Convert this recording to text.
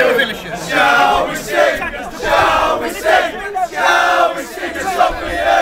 Shall we sing? Shall we sing? Shall we sing a song for you?